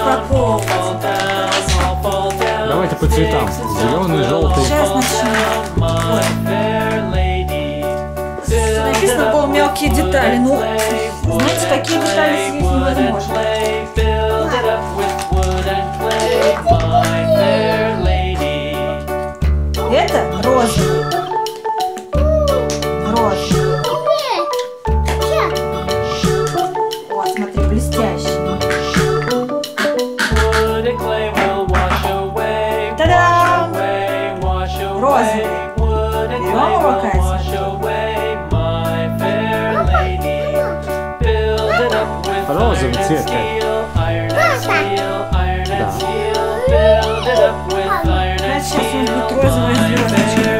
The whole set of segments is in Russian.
распаковывать. Давайте по цветам. Зеленый, желтый. Сейчас начнем. Написано полумелкие детали. Ну, знаете, такие детали съесть невозможно. Это розовый. Розовый. Вот, смотри, блестящий. Та-дам! Розовый. Берем его, Катя. Розовый цвет, Катя. Значит, сейчас у нас будет розовая звездочка.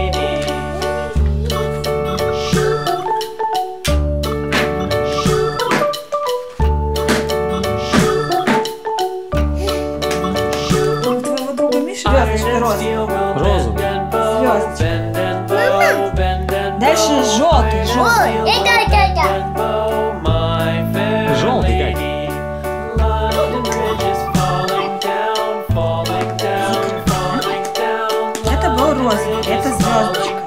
У твоего друга Миши звездочка розовая. Розовый. Звездочка. Дальше желтый. Желтый. Желтый, Катя. Это был розовый. Это звездочка.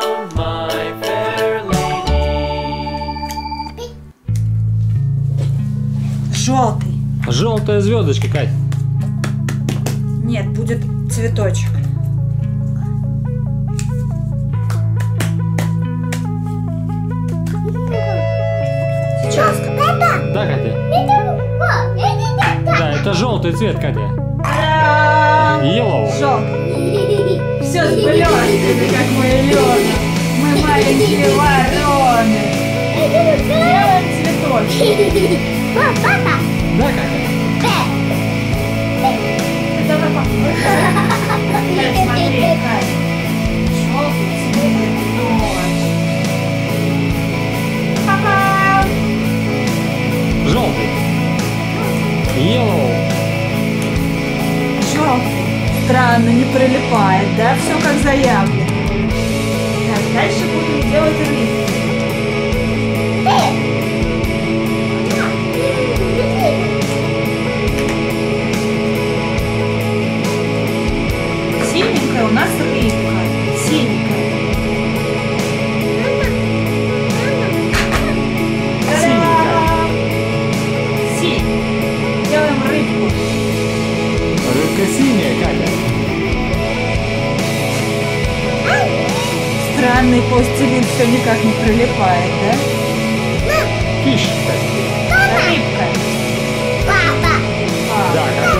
Желтый. Желтая звездочка, Катя. Нет, будет цветочек. Сейчас. Да, Катя? Да, это желтый цвет, Катя. Yellow. Желтый. Все с блестками, как мы любим. Мы маленькие вороны. Делаем цветочек. Да, Катя? Давай попробуем. Смотри, Катя. Желтый цветочек. Ха-ха. Желтый. Yellow. Желтый. Странно, не прилипает, да? Все как заявлено. Так, дальше будем делать рыбу. Синенькая у нас рыбка. Синенькая. Та-дам! Синий. Делаем рыбку. Рыбка синяя, Катя. Странный пластилин все никак не прилипает, да? Фиш, Катя. Рыбка. Да, Катя.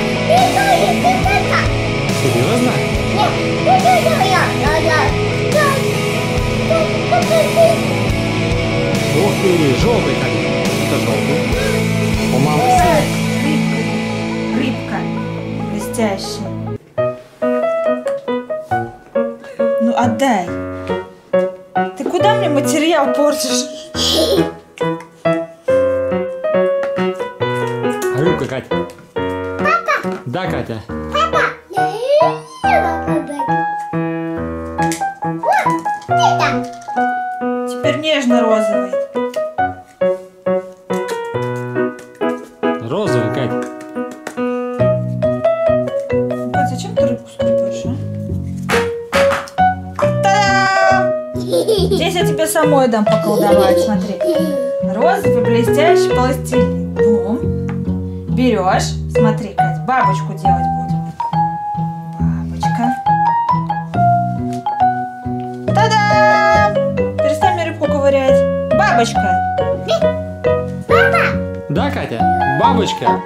Серьезно? Ух ты, желтый, Катя. Это желтый. У мамы синий. Рыбка. Блестящая. Ну отдай. Ты куда мне материал портишь? Рыбка, Катя. Да, Катя. Теперь нежно-розовый. Розовый, Катя. Кать, зачем ты рыбку скрипаешь, а? Та-дам! Здесь я тебе самой дам поколдовать, смотри. Розовый блестящий пластилин. Бум. Берешь, смотри, Кать, бабочку делать будем. Бабочка. Та-дам! Перестань мне рыбку ковырять. Бабочка. Да, Катя? Бабочка.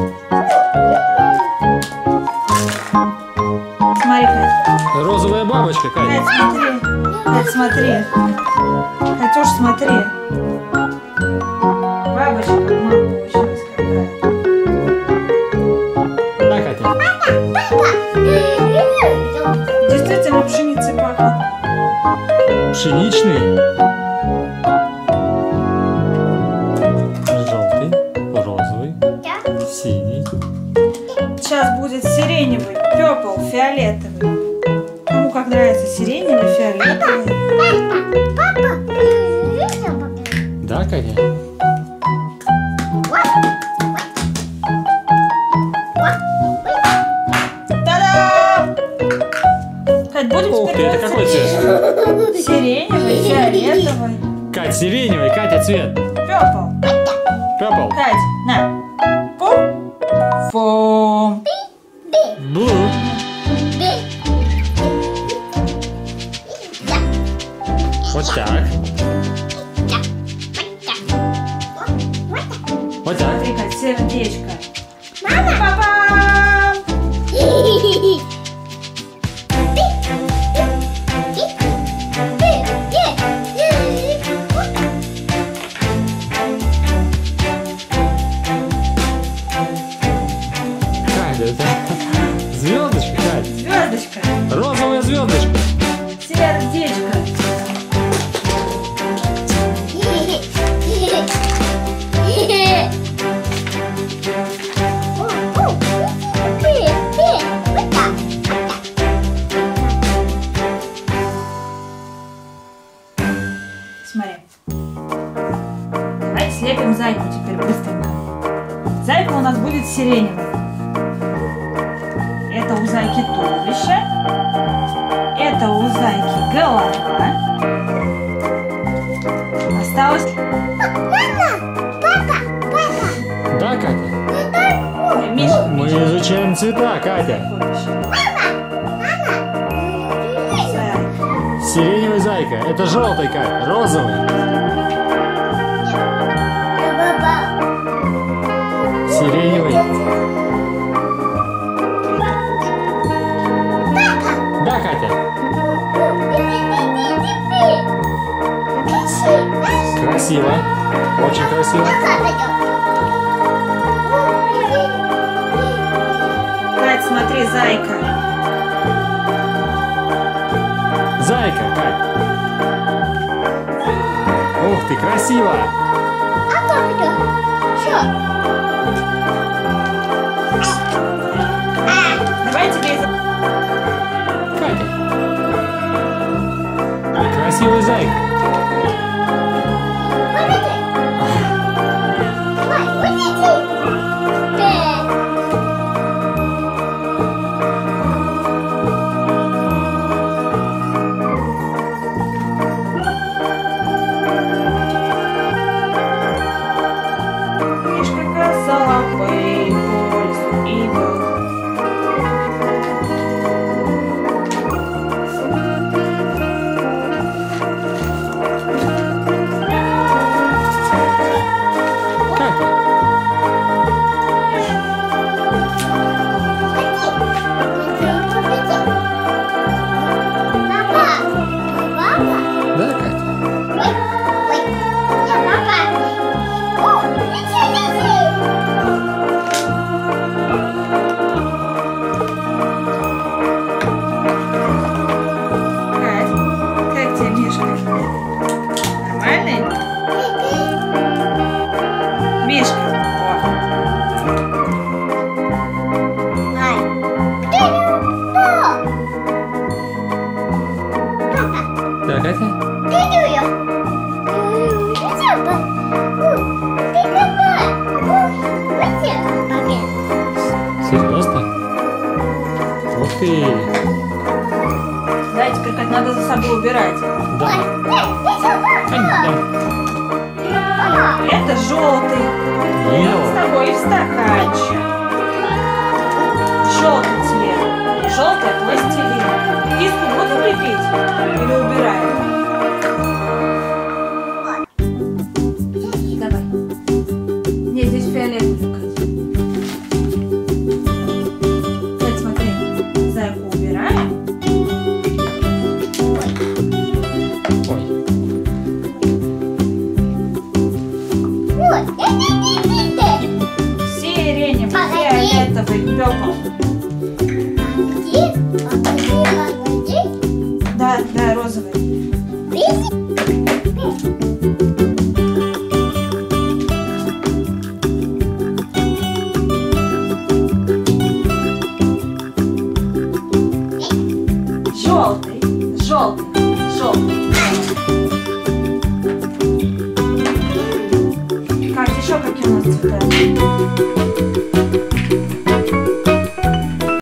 Смотри, Кать. Розовая бабочка, Кать, Катя. смотри. Кать, смотри. Катюш, смотри. Бабочка, мама получилась какая. Да, Катя. Действительно, пшеницей пахнет. Пшеничный. Желтый. Розовый. Синий. Сейчас будет сиреневый, purple, фиолетовый. Кому как нравится сиреневый, фиолетовый. Да, Катя? сиреневый, Катя, цвет. Purple. Purple. Кать, на. Пум. Фум. Blue. Вот так. Вот так. Смотри, Кать, сердечко. Папа! Катя, это звездочка, Катя. Звездочка. Розовая звездочка. Сердечко. Смотри. Давайте слепим зайку теперь быстренько. Зайка у нас будет сиреневой. Это у зайки туловище. Это у зайки голова. Осталось... Да, Катя? Ой, Миша. Мы изучаем цвета, Катя. Сиреневый зайка. Это желтый, Катя. Розовый. Сиреневый. Да, Катя. Красиво. Очень красиво. Кать, смотри, зайка. Зайка, Катя. Ух ты, красиво. Давай тебе... Катя. Красивый зайка. Мишка косолапый по лесу идет. Катя. Да, Катя. Кать, как тебе Мишка? Нормальный? Мишка. Да, Катя. Серьезно? Ух ты. Да, теперь как надо за собой убирать. Да. Конечно. Это желтый. Йо. С тобой и в стаканчик. Желтый цвет. Желтый пластилин. Киску будем лепить? Или убираем? Давай. Нет, здесь фиолетовый. Кать, смотри. Зайку убираем. Ой. Сиреневый, фиолетовый, пепел. Да, да, розовый. Желтый, желтый, желтый. Как еще какие у нас цвета?